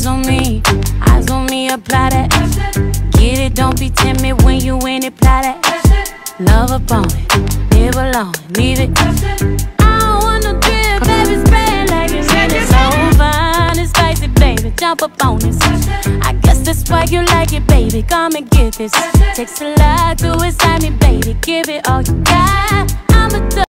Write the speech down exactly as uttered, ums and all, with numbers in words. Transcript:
Eyes on me, eyes on me, apply that. Get it, don't be timid when you in it, apply that. Love upon it, live alone, leave it. I don't want no drip, baby, spread like it's really so fine and spicy, baby, jump up on this. I guess that's why you like it, baby, come and get this. Takes a lot to excite me, baby, give it all you got. I'm a